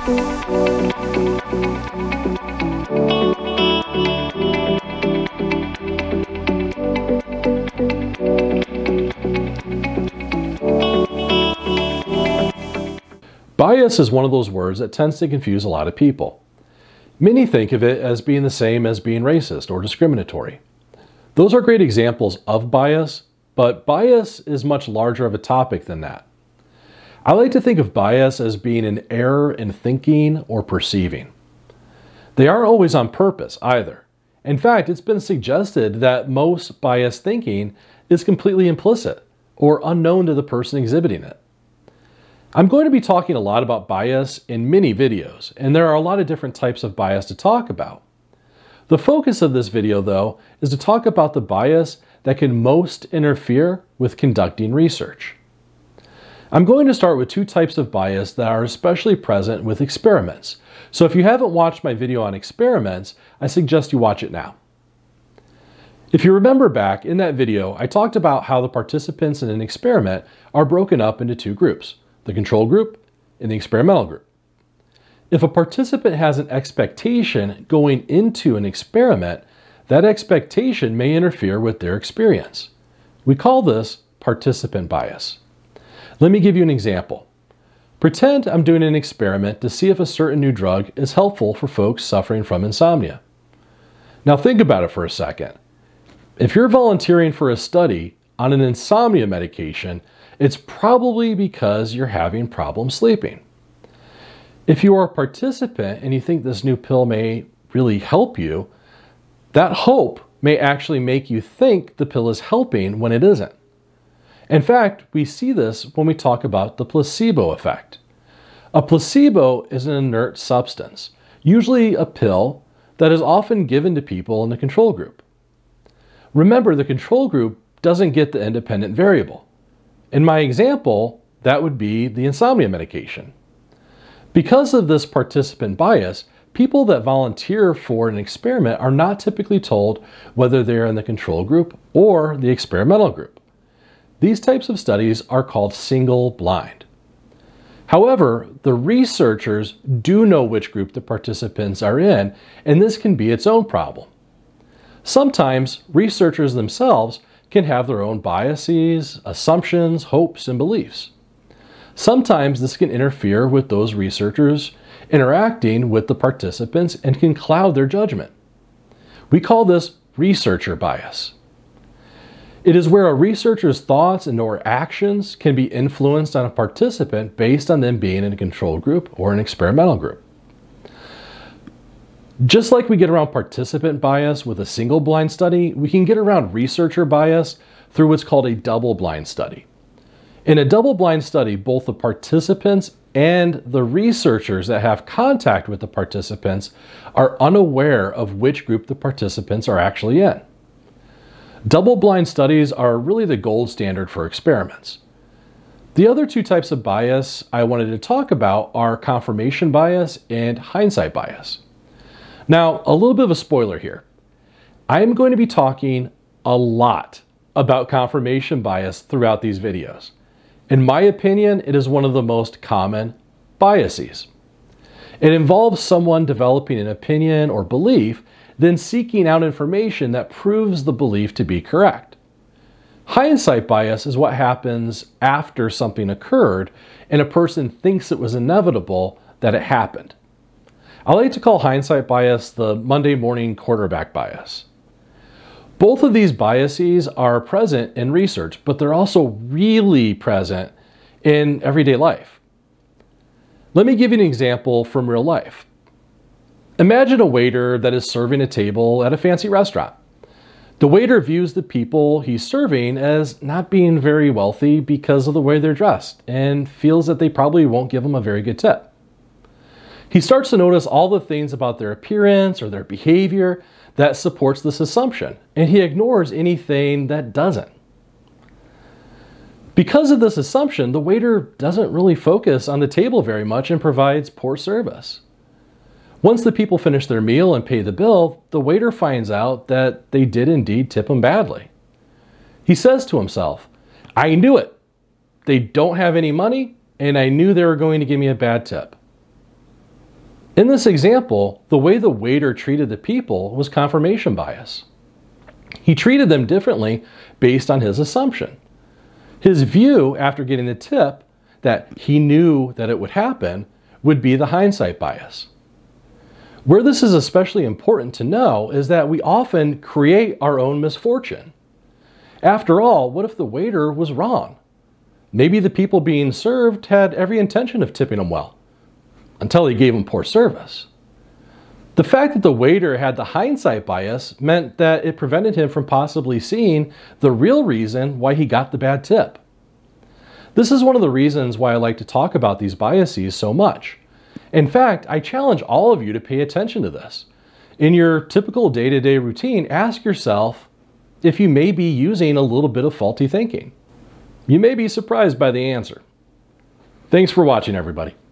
Bias is one of those words that tends to confuse a lot of people. Many think of it as being the same as being racist or discriminatory. Those are great examples of bias, but bias is much larger of a topic than that. I like to think of bias as being an error in thinking or perceiving. They aren't always on purpose either. In fact, it's been suggested that most biased thinking is completely implicit or unknown to the person exhibiting it. I'm going to be talking a lot about bias in many videos, and there are a lot of different types of bias to talk about. The focus of this video, though, is to talk about the bias that can most interfere with conducting research. I'm going to start with two types of bias that are especially present with experiments. So if you haven't watched my video on experiments, I suggest you watch it now. If you remember back in that video, I talked about how the participants in an experiment are broken up into two groups, the control group and the experimental group. If a participant has an expectation going into an experiment, that expectation may interfere with their experience. We call this participant bias. Let me give you an example. Pretend I'm doing an experiment to see if a certain new drug is helpful for folks suffering from insomnia. Now think about it for a second. If you're volunteering for a study on an insomnia medication, it's probably because you're having problems sleeping. If you are a participant and you think this new pill may really help you, that hope may actually make you think the pill is helping when it isn't. In fact, we see this when we talk about the placebo effect. A placebo is an inert substance, usually a pill that is often given to people in the control group. Remember, the control group doesn't get the independent variable. In my example, that would be the insomnia medication. Because of this participant bias, people that volunteer for an experiment are not typically told whether they're in the control group or the experimental group. These types of studies are called single blind. However, the researchers do know which group the participants are in, and this can be its own problem. Sometimes researchers themselves can have their own biases, assumptions, hopes, and beliefs. Sometimes this can interfere with those researchers interacting with the participants and can cloud their judgment. We call this researcher bias. It is where a researcher's thoughts and or actions can be influenced on a participant based on them being in a control group or an experimental group. Just like we get around participant bias with a single blind study, we can get around researcher bias through what's called a double blind study. In a double blind study, both the participants and the researchers that have contact with the participants are unaware of which group the participants are actually in. Double blind studies are really the gold standard for experiments. The other two types of bias I wanted to talk about are confirmation bias and hindsight bias. Now, a little bit of a spoiler here. I am going to be talking a lot about confirmation bias throughout these videos. In my opinion, it is one of the most common biases. It involves someone developing an opinion or belief, then seeking out information that proves the belief to be correct. Hindsight bias is what happens after something occurred and a person thinks it was inevitable that it happened. I like to call hindsight bias the Monday morning quarterback bias. Both of these biases are present in research, but they're also really present in everyday life. Let me give you an example from real life. Imagine a waiter that is serving a table at a fancy restaurant. The waiter views the people he's serving as not being very wealthy because of the way they're dressed and feels that they probably won't give him a very good tip. He starts to notice all the things about their appearance or their behavior that supports this assumption, and he ignores anything that doesn't. Because of this assumption, the waiter doesn't really focus on the table very much and provides poor service. Once the people finish their meal and pay the bill, the waiter finds out that they did indeed tip him badly. He says to himself, "I knew it. They don't have any money, and I knew they were going to give me a bad tip." In this example, the way the waiter treated the people was confirmation bias. He treated them differently based on his assumption. His view after getting the tip that he knew that it would happen would be the hindsight bias. Where this is especially important to know is that we often create our own misfortune. After all, what if the waiter was wrong? Maybe the people being served had every intention of tipping him well, until he gave them poor service. The fact that the waiter had the hindsight bias meant that it prevented him from possibly seeing the real reason why he got the bad tip. This is one of the reasons why I like to talk about these biases so much. In fact, I challenge all of you to pay attention to this. In your typical day-to-day routine, ask yourself if you may be using a little bit of faulty thinking. You may be surprised by the answer. Thanks for watching, everybody.